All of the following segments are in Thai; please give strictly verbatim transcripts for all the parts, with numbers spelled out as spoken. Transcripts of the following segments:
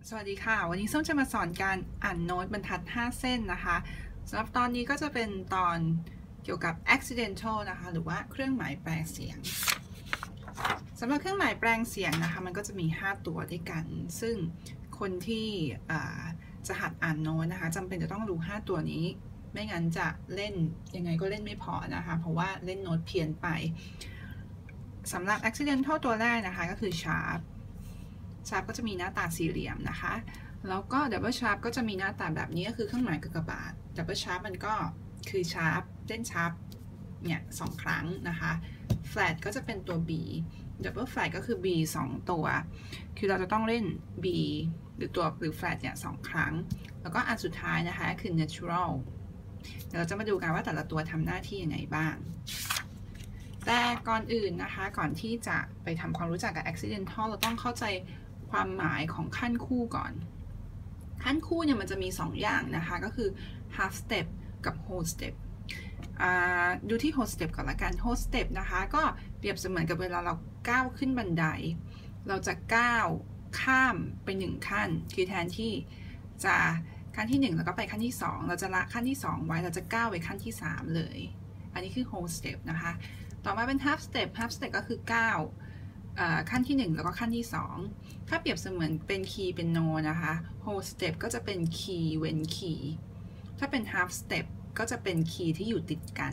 สวัสดีค่ะวันนี้ส้มจะมาสอนการอ่านโน้ตบรรทัดห้าเส้นนะคะสำหรับตอนนี้ก็จะเป็นตอนเกี่ยวกับ accidental นะคะหรือว่าเครื่องหมายแปลงเสียงสำหรับเครื่องหมายแปลงเสียงนะคะมันก็จะมีห้าตัวด้วยกันซึ่งคนที่จะหัดอ่านโน้ตนะคะจำเป็นจะต้องรู้ห้าตัวนี้ไม่งั้นจะเล่นยังไงก็เล่นไม่พอนะคะเพราะว่าเล่นโน้ตเพี้ยนไปสำหรับ accidental ตัวแรกนะคะก็คือ sharp sharp ก็จะมีหน้าตาสี่เหลี่ยมนะคะแล้วก็ double sharp ก็จะมีหน้าตาแบบนี้ก็คือเครื่องหมายกากบาท double sharp มันก็คือ sharp เล่น sharp เนี่ยสองครั้งนะคะ flat ก็จะเป็นตัว b double flat ก็คือ b สองตัวคือเราจะต้องเล่น b หรือตัวหรือ flat เนี่ยสองครั้งแล้วก็อันสุดท้ายนะคะคือ natural เดี๋ยวเราจะมาดูกันว่าแต่ละตัวทำหน้าที่ยังไงบ้างแต่ก่อนอื่นนะคะก่อนที่จะไปทำความรู้จักกับ accidental เราต้องเข้าใจความหมายของขั้นคู่ก่อนขั้นคู่เนี่ยมันจะมีสองอย่างนะคะก็คือ half step กับ whole step ดูที่ whole step ก่อนละกัน whole step นะคะก็เปรียบเสมือนกับเวลาเราก้าวขึ้นบันไดเราจะก้าวข้ามไปหนึ่งขั้นคือแทนที่จะขั้นที่หนึ่งแล้วก็ไปขั้นที่สองเราจะละขั้นที่สองไว้เราจะก้าวไปขั้นที่สามเลยอันนี้คือ whole step นะคะต่อมาเป็น half step half step ก็คือก้าวขั้นที่หนึ่งแล้วก็ขั้นที่สองถ้าเปรียบเสมือนเป็นคีย์เป็นโนนะคะ whole step ก็จะเป็นคีย์เว้นคีย์ถ้าเป็น half step ก็จะเป็นคีย์ที่อยู่ติดกัน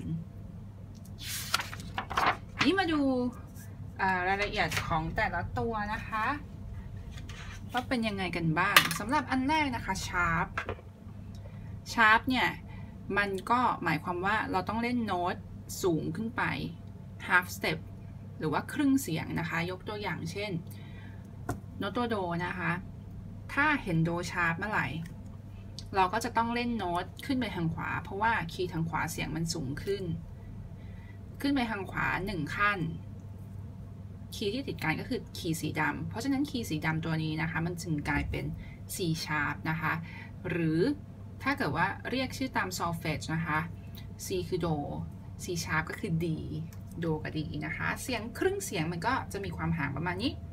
นี่มาดูรายละเอียดของแต่ละตัวนะคะว่าเป็นยังไงกันบ้างสำหรับอันแรกนะคะ sharp sharp เนี่ยมันก็หมายความว่าเราต้องเล่นโน้ตสูงขึ้นไป half step หรือว่าครึ่งเสียงนะคะยกตัวอย่างเช่นโน้ตตัวโดนะคะถ้าเห็นโดชาร์ปเมื่อไหร่เราก็จะต้องเล่นโน้ตขึ้นไปทางขวาเพราะว่าคีย์ทางขวาเสียงมันสูงขึ้นขึ้นไปทางขวาหนึ่งขั้นคีย์ที่ติดกันก็คือคีย์สีดำเพราะฉะนั้นคีย์สีดำตัวนี้นะคะมันจึงกลายเป็น C sharp นะคะหรือถ้าเกิดว่าเรียกชื่อตาม solfege นะคะ C คือโด C sharp ก็คือ D โดกับดีนะคะเสียงครึ่งเสียงมันก็จะมีความห่างประมาณนี้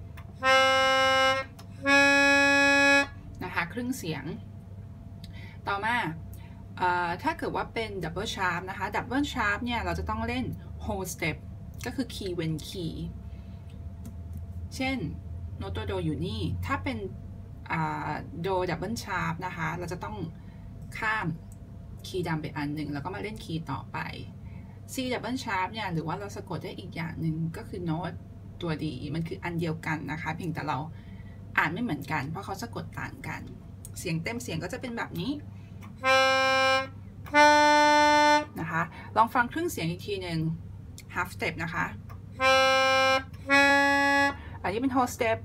นะคะครึ่งเสียงต่อมาถ้าเกิดว่าเป็น double sharp นะคะ double sharp เนี่ยเราจะต้องเล่น whole step ก็คือ key เว้น key เช่นโน้ตตัวโดอยู่นี่ถ้าเป็นโด double sharp นะคะเราจะต้องข้ามคีย์ดำไปอันหนึ่งแล้วก็มาเล่นคีย์ต่อไป C double sharp เนี่ยหรือว่าเราสะกดได้อีกอย่างหนึ่งก็คือโน้ตตัวดีมันคืออันเดียวกันนะคะเพียงแต่เราอ่านไม่เหมือนกันเพราะเขาสะกดต่างกันเสียงเต็มเสียงก็จะเป็นแบบนี้นะคะลองฟังครึ่งเสียงอีกทีหนึ่ง half step นะคะอันนี้เป็น whole step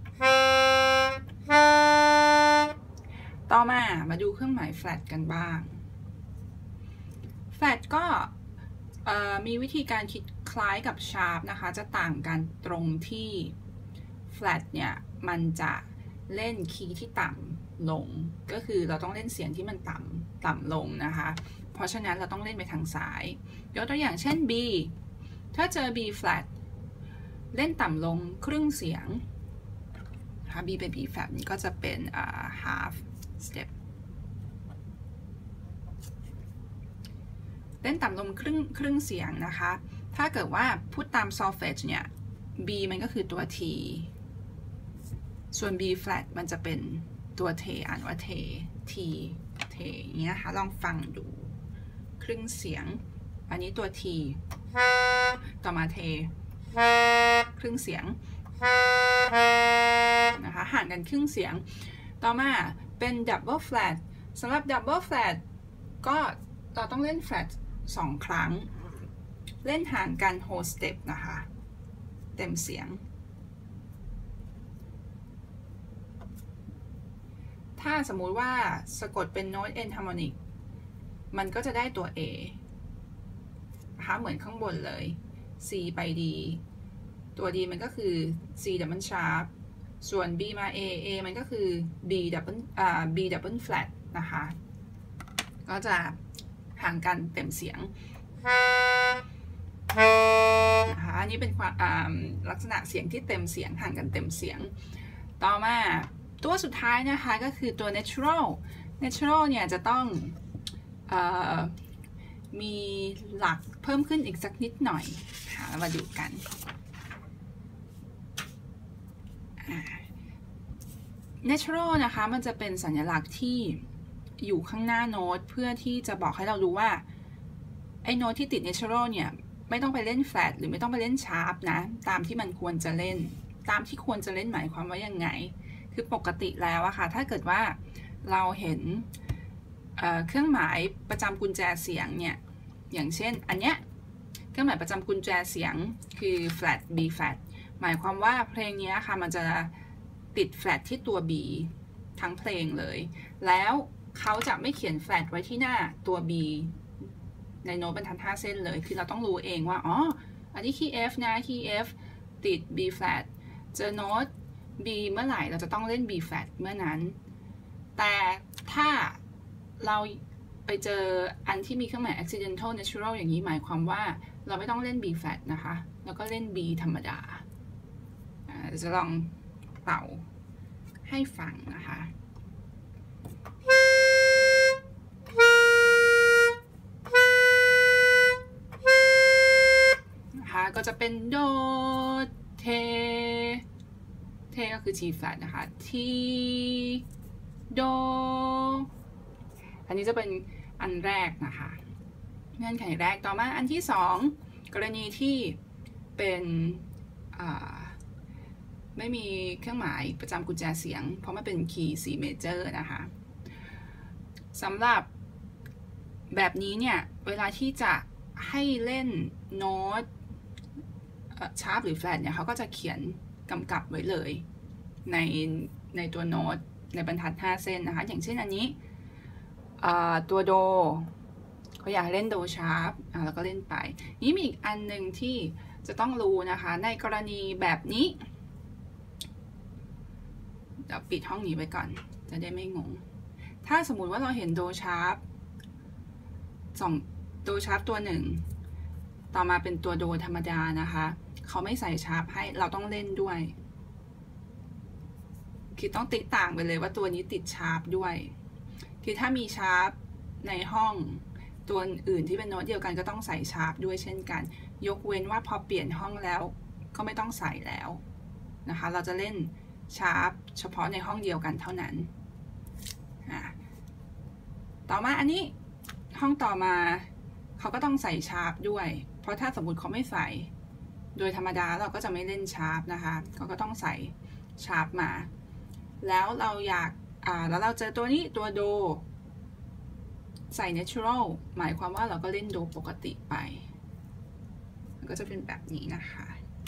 ต่อมามาดูเครื่องหมาย flat กันบ้าง flat ก็มีวิธีการคิดคล้ายกับ sharp นะคะจะต่างกันตรงที่ flat เนี่ยมันจะเล่นคีย์ที่ต่ำลงก็คือเราต้องเล่นเสียงที่มันต่ำต่ำลงนะคะเพราะฉะนั้นเราต้องเล่นไปทางซ้ายยกตัวอย่างเช่น B ถ้าเจอ B flat เล่นต่ำลงครึ่งเสียงนะคะ B เป็น B flat นี่ก็จะเป็น half stepเล่นต่ำลงครึ่งครึ่งเสียงนะคะถ้าเกิดว่าพูดตาม solfege เนี่ย B มันก็คือตัว T ส่วน B flat มันจะเป็นตัว T อ่านว่า T T T อย่างเงี้ยนะคะลองฟังดูครึ่งเสียงอันนี้ตัว T ต่อมา T ครึ่งเสียงนะคะห่างกันครึ่งเสียงต่อมาเป็น double flat สำหรับ double flat ก็เราต้องเล่น flat สองครั้งเล่นห่างกัน whole step นะคะเต็มเสียงถ้าสมมุติว่าสะกดเป็นโน้ต enharmonic มันก็จะได้ตัว A นะคะเหมือนข้างบนเลย C ไป D ตัว D มันก็คือ C double sharp ส่วน B มา A A มันก็คือ B double อ่า B double flat นะคะก็จะห่างกันเต็มเสียงนะคะอันนี้เป็นความลักษณะเสียงที่เต็มเสียงห่างกันเต็มเสียงต่อมาตัวสุดท้ายนะคะก็คือตัว natural natural เนี่ยจะต้องเอ่อมีหลักเพิ่มขึ้นอีกสักนิดหน่อยค่ะเรามาดูกันnatural นะคะมันจะเป็นสัญลักษณ์ที่อยู่ข้างหน้าโน้ตเพื่อที่จะบอกให้เรารู้ว่าไอ้โน้ตที่ติด natural เนี่ยไม่ต้องไปเล่น flat หรือไม่ต้องไปเล่น sharp นะตามที่มันควรจะเล่นตามที่ควรจะเล่นหมายความว่ายังไงคือปกติแล้วอะค่ะถ้าเกิดว่าเราเห็น เอ่อ เครื่องหมายประจำกุญแจเสียงเนี่ยอย่างเช่นอันเนี้ยเครื่องหมายประจำกุญแจเสียงคือ flat B flat หมายความว่าเพลงนี้ค่ะมันจะติด flat ที่ตัว B ทั้งเพลงเลยแล้วเขาจะไม่เขียน flat ไว้ที่หน้าตัว B ในโน้ตบรรทัดห้าเส้นเลยคือเราต้องรู้เองว่าอ๋ออันนี้คีย์ F นะคีย์ F ติด B flat เจอโน้ต B เมื่อไหร่เราจะต้องเล่น B flat เมื่อนั้นแต่ถ้าเราไปเจออันที่มีเครื่องหมาย accidental natural อย่างนี้หมายความว่าเราไม่ต้องเล่น B flat นะคะแล้วก็เล่น B ธรรมดาจะลองเป่าให้ฟังนะคะนะคะก็จะเป็นโดเทเทก็คือ G flat นะคะ T โดอันนี้จะเป็นอันแรกนะคะเงื่อนไขแรกต่อมาอันที่สองกรณีที่เป็นไม่มีเครื่องหมายประจำกุญแจเสียงเพราะมันเป็นคีย์ C major นะคะสำหรับแบบนี้เนี่ยเวลาที่จะให้เล่นโน้ตชาร์ปหรือแฟลตเนี่ยเขาก็จะเขียนกำกับไว้เลยในในตัวโน้ตในบรรทัดห้าเส้นนะคะอย่างเช่นอันนี้ตัวโดเขาอยากเล่นโดชาร์ปแล้วก็เล่นไปนี้มีอีกอันหนึ่งที่จะต้องรู้นะคะในกรณีแบบนี้เดี๋ยวปิดห้องนี้ไว้ก่อนจะได้ไม่งงถ้าสมมุติว่าเราเห็นโดชาร์ปสองโดชาร์ปตัวหนึ่งต่อมาเป็นตัวโดธรรมดานะคะเขาไม่ใส่ชาร์ปให้เราต้องเล่นด้วยคือต้องติดต่างไปเลยว่าตัวนี้ติดชาร์ปด้วยคือถ้ามีชาร์ปในห้องตัวอื่นที่เป็นโน้ตเดียวกันก็ต้องใส่ชาร์ปด้วยเช่นกันยกเว้นว่าพอเปลี่ยนห้องแล้วก็ไม่ต้องใส่แล้วนะคะเราจะเล่นชาร์ปเฉพาะในห้องเดียวกันเท่านั้นต่อมาอันนี้ห้องต่อมาเขาก็ต้องใส่ชาร์ปด้วยเพราะถ้าสมมติเขาไม่ใส่โดยธรรมดาเราก็จะไม่เล่นชาร์ปนะคะเขาก็ต้องใส่ชาร์ปมาแล้วเราอยากอ่าแล้วเราเจอตัวนี้ตัวโดใส่ natural หมายความว่าเราก็เล่นโดปกติไปมันก็จะเป็นแบบนี้นะคะ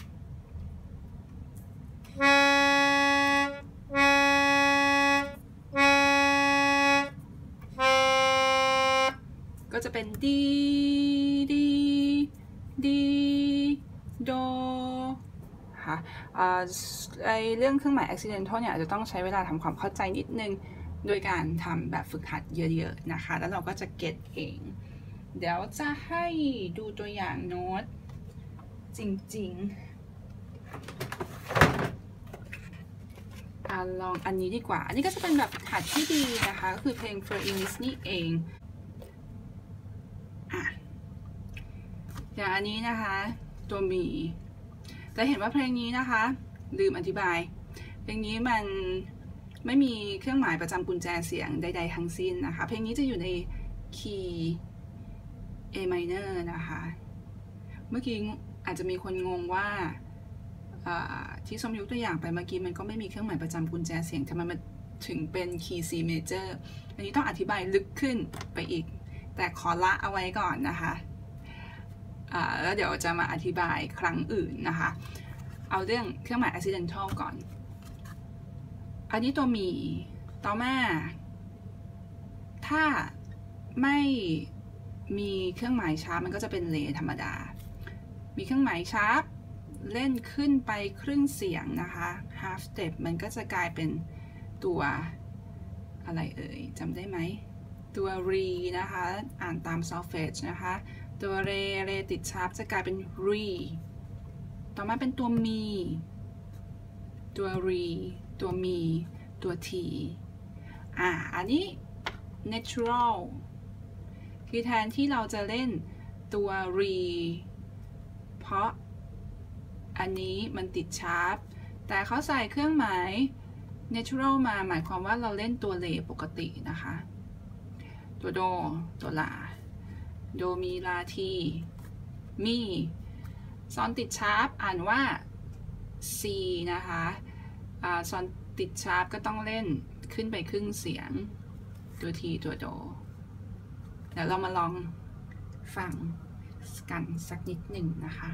ก็จะเป็นดีดีดีโดค่ะไอเรื่องเครื่องหมาย accidental เนี่ยอาจจะต้องใช้เวลาทำความเข้าใจนิดนึงโดยการทำแบบฝึกหัดเยอะๆนะคะแล้วเราก็จะเก็ตเองเดี๋ยวจะให้ดูตัวอย่างโน้ตจริงๆอ่ะลองอันนี้ดีกว่าอันนี้ก็จะเป็นแบบฝึกหัดที่ดีนะคะก็คือเพลง For English นี่เองอ่ะอย่างอันนี้นะคะตัวมีจะเห็นว่าเพลงนี้นะคะลืมอธิบายเพลงนี้มันไม่มีเครื่องหมายประจำกุญแจเสียงใดๆทั้งสิ้นนะคะเพลงนี้จะอยู่ในคีย์ A minor นะคะเมื่อกี้อาจจะมีคนงงว่าที่ส้มยกตัวอย่างไปเมื่อกี้มันก็ไม่มีเครื่องหมายประจำกุญแจเสียงทำไมมันถึงเป็นคีย์ C major อันนี้ต้องอธิบายลึกขึ้นไปอีกแต่ขอละเอาไว้ก่อนนะคะแล้วเดี๋ยวจะมาอธิบายครั้งอื่นนะคะเอาเรื่องเครื่องหมาย accidental ก่อนอันนี้ตัวมีต่อมาถ้าไม่มีเครื่องหมายชาร์ปมันก็จะเป็นเลธรรมดามีเครื่องหมายชาร์ปเล่นขึ้นไปครึ่งเสียงนะคะ half step มันก็จะกลายเป็นตัวอะไรเอ่ยจำได้ไหมตัวรีนะคะอ่านตาม solfege นะคะตัวเรเรติดชาร์ปจะกลายเป็นรีต่อมาเป็นตัวมีตัวรีตัวมีตัว T อ่าอันนี้ natural คือแทนที่เราจะเล่นตัว re เพราะอันนี้มันติดชาร์ปแต่เขาใส่เครื่องหมาย natural มาหมายความว่าเราเล่นตัวเลปกตินะคะตัวโดตัวลาโดมีลาทีมีซอนติดชาร์ปอ่านว่า C นะคะอ่าซอนติดชาร์ปก็ต้องเล่นขึ้นไปครึ่งเสียงตัว T ตัวโดเดี๋ยวเรามาลองฟังกันสักนิดหนึ่งนะคะ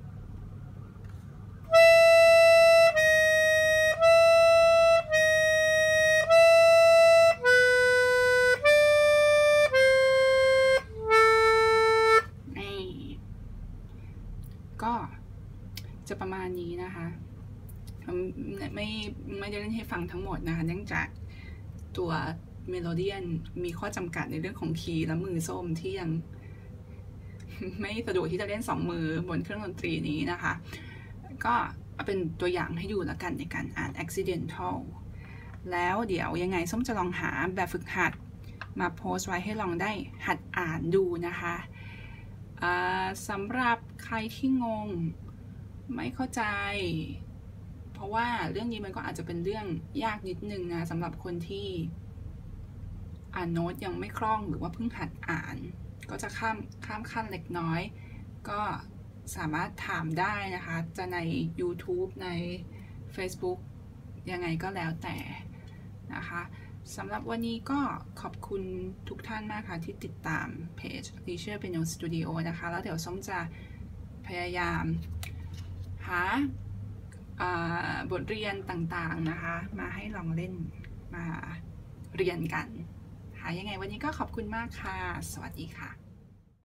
ก็จะประมาณนี้นะคะไม่ไม่ได้เล่นให้ฟังทั้งหมดนะคะเนื่องจากตัวเมโลเดียนมีข้อจำกัดในเรื่องของคีย์และมือส้มที่ยังไม่สะดวกที่จะเล่นสองมือบนเครื่องดนตรีนี้นะคะก็เป็นตัวอย่างให้ดูแล้วกันในการอ่าน accidental แล้วเดี๋ยวยังไงส้มจะลองหาแบบฝึกหัดมาโพสต์ไว้ให้ลองได้หัดอ่านดูนะคะสำหรับใครที่งงไม่เข้าใจเพราะว่าเรื่องนี้มันก็อาจจะเป็นเรื่องยากนิดนึงนะสำหรับคนที่อ่านโน้ตยังไม่คล่องหรือว่าเพิ่งหัดอ่านก็จะข้ามข้ามขั้นเล็กน้อยก็สามารถถามได้นะคะจะใน YouTube ใน Facebook ยังไงก็แล้วแต่นะคะสำหรับวันนี้ก็ขอบคุณทุกท่านมากค่ะที่ติดตามเพจ Leisure Piano Studio นะคะแล้วเดี๋ยวส้มจะพยายามหาบทเรียนต่างๆนะคะมาให้ลองเล่นมาเรียนกันค่ะยังไงวันนี้ก็ขอบคุณมากค่ะสวัสดีค่ะ